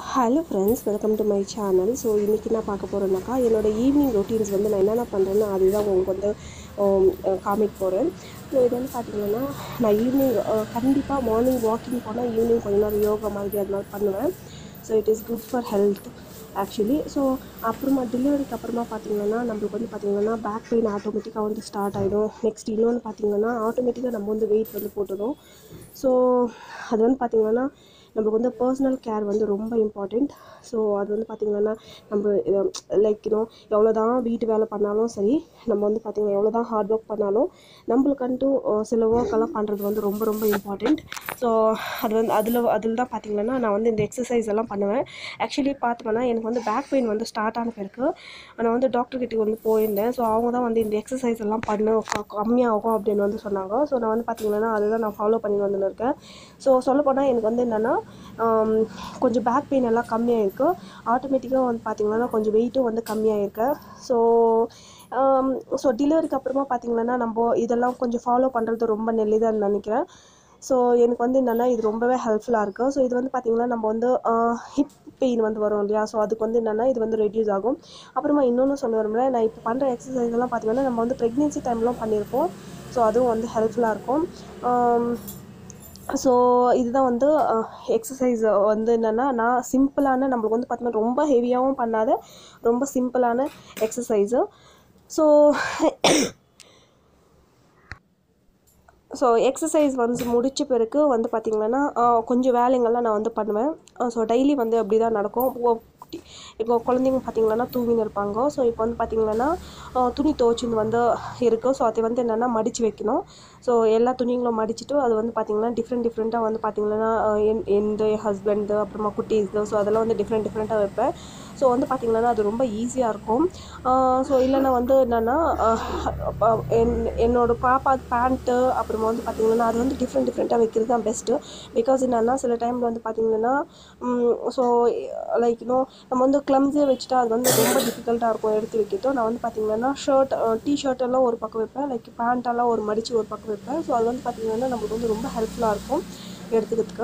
Hello friends, welcome to my channel. So இன்றைக்கி நான் பார்க்க போகிறேன்னாக்கா என்னோடய ஈவினிங் ரொட்டீன்ஸ் வந்து நான் என்னென்ன பண்ணுறேன்னு அதுதான் உங்களுக்கு வந்து காமிக்க போகிறேன். ஸோ இது வந்து பார்த்திங்கன்னா நான் ஈவினிங் கண்டிப்பாக மார்னிங் வாக்கிங் போனால் ஈவினிங் கொஞ்ச நேரம் யோகா மாதிரி அது மாதிரி பண்ணுவேன். So it is good for health actually. So அப்புறமா டெலிவரிக்கு அப்புறமா பார்த்திங்கன்னா நம்மளுக்கு வந்து பார்த்திங்கன்னா பேக் பெயின் ஆட்டோமேட்டிக்காக வந்து ஸ்டார்ட் ஆகிடும். நெக்ஸ்ட் இன்னொன்று பார்த்திங்கன்னா ஆட்டோமேட்டிக்காக நம்ம வந்து வெயிட் வந்து போட்டுடும். ஸோ அது வந்து பார்த்திங்கன்னா நம்மளுக்கு வந்து பர்சனல் கேர் வந்து ரொம்ப இம்பார்ட்டண்ட். ஸோ அது வந்து பார்த்திங்கன்னா நம்ம லைக் எவ்வளோ தான் வீட்டு வேலை பண்ணாலும் சரி, நம்ம வந்து பார்த்திங்கன்னா எவ்வளோ தான் ஹார்ட் ஒர்க் பண்ணாலும் நம்மளுக்குன்ட்டு சில ஒர்க்கெல்லாம் பண்ணுறது வந்து ரொம்ப ரொம்ப இம்பார்ட்டண்ட். ஸோ அது வந்து அதில் தான் பார்த்திங்கன்னா நான் வந்து இந்த எக்ஸசைஸ் எல்லாம் பண்ணுவேன். ஆக்சுவலி பார்த்தோம்னா எனக்கு வந்து பேக் பெயின் வந்து ஸ்டார்ட் ஆன பிறகு நான் வந்து டாக்டர்கிட்ட வந்து போயிருந்தேன். ஸோ அவங்க தான் வந்து இந்த எக்ஸசைஸ் எல்லாம் பண்ணு கம்மியாகும் அப்படின்னு வந்து சொன்னாங்க. ஸோ நான் வந்து பார்த்திங்கன்னா அதுதான் நான் ஃபாலோ பண்ணி வந்துன்னு இருக்கேன். ஸோ சொல்லப்போனால் எனக்கு வந்து என்னென்னா கொஞ்சம் பேக் பெயின் எல்லாம் கம்மியாகிருக்கு. ஆட்டோமேட்டிக்காக வந்து பார்த்திங்கன்னா கொஞ்சம் வெயிட்டும் வந்து கம்மியாகிருக்கு. ஸோ டெலிவரிக்கு அப்புறமா பார்த்திங்கன்னா நம்ம இதெல்லாம் கொஞ்சம் ஃபாலோ பண்ணுறது ரொம்ப நல்லதுன்னு நினைக்கிறேன். ஸோ எனக்கு வந்து என்னென்னா இது ரொம்பவே ஹெல்ப்ஃபுல்லாக இருக்குது. ஸோ இது வந்து பார்த்திங்கன்னா நம்ம வந்து ஹிப் பெயின் வந்து வரும் இல்லையா, ஸோ அதுக்கு வந்து என்னென்னா இது வந்து ரெடியூஸ் ஆகும். அப்புறமா இன்னொன்று சொல்ல வரும்போது நான் இப்போ பண்ணுற எக்ஸசைஸ் எல்லாம் பார்த்திங்கன்னா நம்ம வந்து ப்ரெக்னென்சி டைம்லாம் பண்ணியிருப்போம். ஸோ அதுவும் வந்து ஹெல்ப்ஃபுல்லாக இருக்கும். ஸோ இதுதான் வந்து எக்ஸசைஸ் வந்து என்னென்னா நான் சிம்பிளான நம்மளுக்கு வந்து பார்த்தீங்கன்னா ரொம்ப ஹெவியாகவும் பண்ணாத ரொம்ப சிம்பிளான எக்ஸசைஸு. ஸோ எக்ஸசைஸ் வந்து முடித்த பிறகு வந்து பார்த்திங்கன்னா கொஞ்சம் வேலைங்கள்லாம் நான் வந்து பண்ணுவேன். ஸோ டெய்லி வந்து அப்படி தான் நடக்கும். இப்போ குழந்தைங்க பார்த்திங்கன்னா தூங்கின்னு இருப்பாங்க. ஸோ இப்போ வந்து பார்த்திங்கன்னா துணி துவைச்சின்னு வந்து இருக்குது. ஸோ அதை வந்து என்னென்னா மடித்து வைக்கணும். ஸோ எல்லா துணிங்களும் மடிச்சுட்டு அது வந்து பார்த்திங்கன்னா டிஃப்ரெண்ட்டாக வந்து பார்த்திங்கன்னா என் ஹஸ்பண்டு அப்புறமா குட்டீஸ்து, ஸோ அதெல்லாம் வந்து டிஃப்ரெண்ட்டாக வைப்பேன். ஸோ வந்து பார்த்திங்கன்னா அது ரொம்ப ஈஸியாக இருக்கும். ஸோ இல்லைன்னா வந்து என்னென்னா என்னோடய பாப்பா பேண்ட்டு அப்புறமா வந்து பார்த்திங்கன்னா அது வந்து டிஃப்ரெண்ட்டாக வைக்கிறது தான் பெஸ்ட்டு. பிகாஸ் என்னென்னா சில டைமில் வந்து பார்த்திங்கன்னா ஸோ லைக் நம்ம வந்து கிளம்ஸியாக வச்சுட்டா அது வந்து ரொம்ப டிஃபிகல்ட்டாக இருக்கும் எடுத்து வைக்கிட்டோம். நான் வந்து பார்த்திங்கன்னா டிஷர்ட் எல்லாம் ஒரு பக்கம் வைப்பேன், லைக் பேண்ட்டெல்லாம் ஒரு மடித்து ஒரு பக்கம் வைப்பேன். ஸோ அது வந்து பார்த்திங்கன்னா நம்மளுக்கு வந்து ரொம்ப ஹெல்ப்ஃபுல்லாக இருக்கும் எடுத்துக்கிறதுக்கு.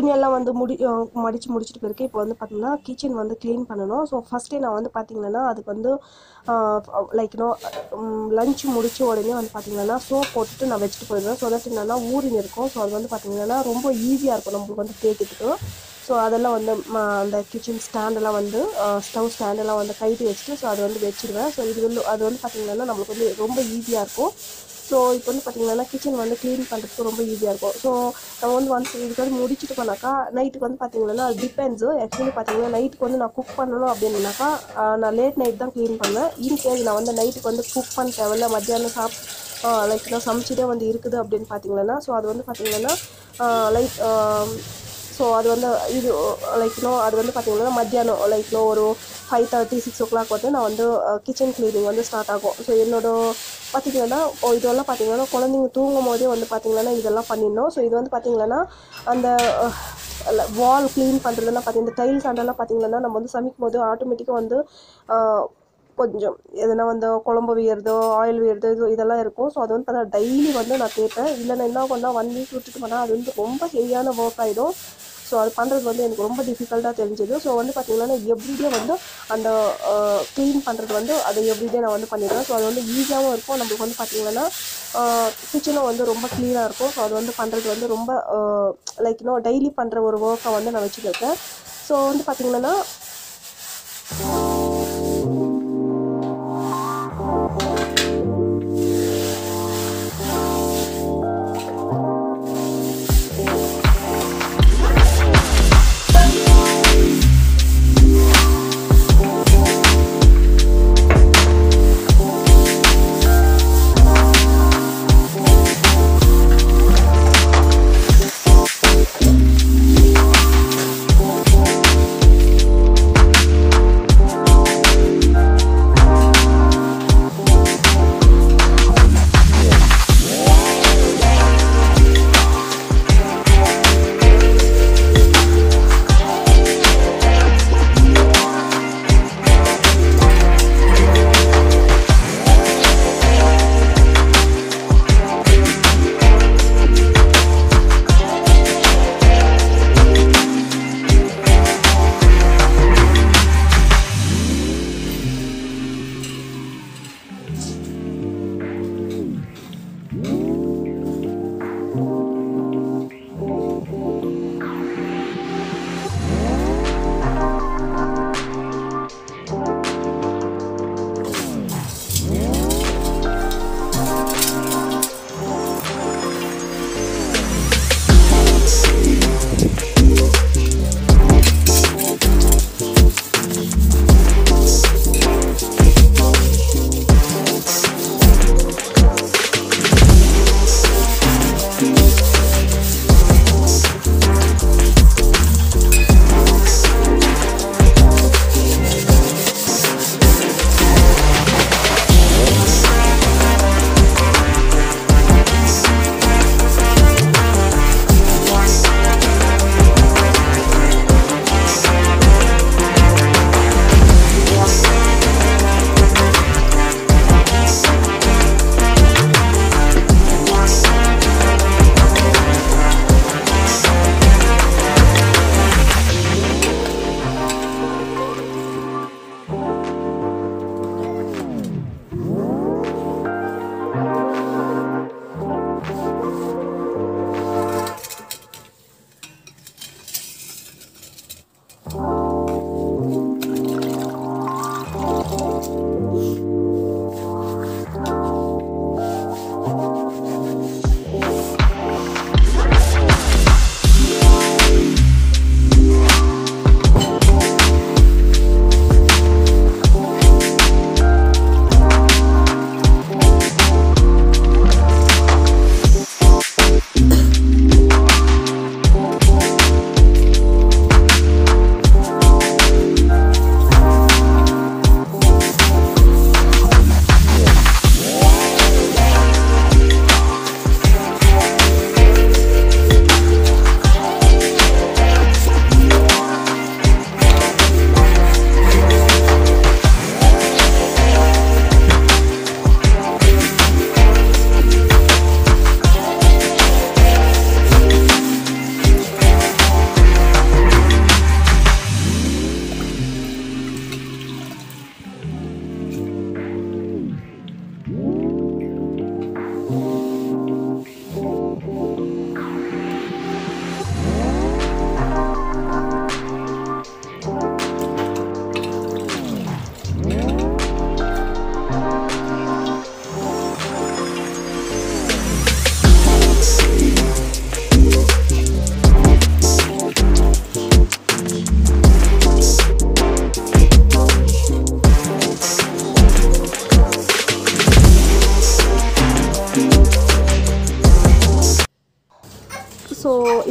துணியெல்லாம் வந்து மடித்து முடிச்சுட்டு பிறகு இப்போ வந்து பார்த்திங்கன்னா கிச்சன் வந்து க்ளீன் பண்ணணும். ஸோ ஃபஸ்ட்டே நான் வந்து பார்த்திங்கன்னா அதுக்கு வந்து லைக் லஞ்ச் முடித்த உடனே வந்து பார்த்திங்கன்னா சோப் போட்டுட்டு நான் வச்சுட்டு போயிடுவேன். ஸோ தட் என்னென்னா ஊறின்னு இருக்கும். ஸோ அது வந்து பார்த்திங்கன்னா ரொம்ப ஈஸியாக இருக்கும் நம்மளுக்கு வந்து தேய்க்கிறதுக்கு. ஸோ அதெல்லாம் வந்து அந்த கிச்சன் ஸ்டாண்டெல்லாம் வந்து ஸ்டவ் ஸ்டாண்டெல்லாம் வந்து கைட்டு வச்சுட்டு ஸோ அதை வந்து வச்சுடுவேன். ஸோ அது வந்து பார்த்திங்கன்னா நம்மளுக்கு வந்து ரொம்ப ஈஸியாக இருக்கும். ஸோ இப்போ வந்து பார்த்திங்கன்னா கிச்சன் வந்து க்ளீன் பண்ணுறதுக்கு ரொம்ப ஈஸியாக இருக்கும். ஸோ நம்ம வந்து ஒன்ஸ் இதுக்கு வந்து முடிச்சுட்டு போனாக்கா நைட்டுக்கு வந்து பார்த்திங்கன்னா அது டிபெண்ட்ஸு. ஆக்சுவலி பார்த்திங்கன்னா நைட்டுக்கு வந்து நான் குக் பண்ணணும் அப்படின்னாக்கா நான் லேட் நைட் தான் க்ளீன் பண்ணுவேன். இன்கேஸ் நான் வந்து நைட்டுக்கு வந்து குக் பண்ண தேவையில்ல, மத்தியானம் லைக் நான் சமைச்சிட்டே வந்து இருக்குது அப்படின்னு பார்த்திங்கன்னா ஸோ அது வந்து பார்த்திங்கன்னா லைக் ஸோ அது வந்து இது லைக் அது வந்து பார்த்திங்கன்னா மத்தியானம் லைக் ஒரு 5:30 6 o'clock வந்து நான் வந்து கிச்சன் க்ளீனிங் வந்து ஸ்டார்ட் ஆகும். ஸோ பார்த்திங்கன்னா இதெல்லாம் பார்த்திங்கன்னா குழந்தைங்க தூங்கும் போதே வந்து பார்த்திங்கன்னா இதெல்லாம் பண்ணிடணும். ஸோ இது வந்து பார்த்திங்கன்னா அந்த வால் க்ளீன் பண்ணுறதுலாம் பார்த்திங்கன்னா இந்த டைல்ஸ் ஆண்டெல்லாம் பார்த்திங்கன்னா நம்ம வந்து சமைக்கும் போது ஆட்டோமேட்டிக்காக வந்து கொஞ்சம் எதுனா வந்து குழம்பு வீயறதோ ஆயில் வீயறதோ இதெல்லாம் இருக்கும். ஸோ அது வந்து பார்த்தா டெய்லி வந்து நான் கேட்பேன். இல்லைன்னா என்ன பண்ணால் 1 வீக் விட்டுட்டு போனால் அது வந்து ரொம்ப ஹெவியான ஒர்க் ஆகிடும். ஸோ அது பண்ணுறது வந்து எனக்கு ரொம்ப டிஃபிகல்ட்டாக தெரிஞ்சுது. ஸோ வந்து பார்த்திங்கன்னா எவ்ரிடே வந்து அந்த க்ளீன் பண்ணுறது வந்து அதை எவ்ரிடே நான் வந்து பண்ணிடுவேன். ஸோ அது வந்து ஈஸியாகவும் இருக்கும். நம்மளுக்கு வந்து பார்த்திங்கன்னா கிச்சனும் வந்து ரொம்ப க்ளீனாக இருக்கும். ஸோ அது வந்து பண்ணுறது வந்து ரொம்ப லைக் டெய்லி பண்ணுற ஒரு ஒர்க்கை வந்து நான் வச்சுருக்கேன். ஸோ வந்து பார்த்திங்கன்னா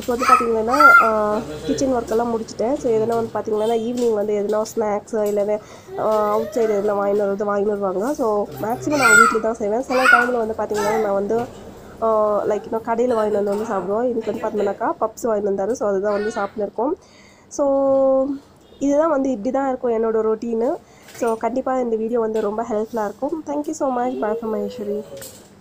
இப்போ வந்து பார்த்திங்கன்னா கிச்சன் ஒர்க்கெல்லாம் முடிச்சுட்டேன். ஸோ எதனா வந்து பார்த்திங்கன்னா ஈவினிங் வந்து எதனா ஸ்நாக்ஸு இல்லைன்னா அவுட் சைடு எதனா வாங்கிட்டு வருவாங்க. ஸோ மேக்ஸிமம் நான் வீட்டில் தான் செய்வேன். சில டைமில் வந்து பார்த்திங்கன்னா நான் வந்து லைக் இன்னும் கடையில் வாங்கிட்டு வந்து சாப்பிடுவோம். இதுக்கு வந்து பார்த்தீங்கன்னாக்கா பப்ஸ் வாங்கிட்டு வந்தார். ஸோ அதுதான் வந்து சாப்பிட்டுன்னு இருக்கோம். ஸோ இதுதான் வந்து இப்படி தான் இருக்கும் என்னோடய ரொட்டீனு. ஸோ கண்டிப்பாக இந்த வீடியோ வந்து ரொம்ப ஹெல்ப்ஃபுல்லாக இருக்கும். Thank you so much. Bye from Maheswari.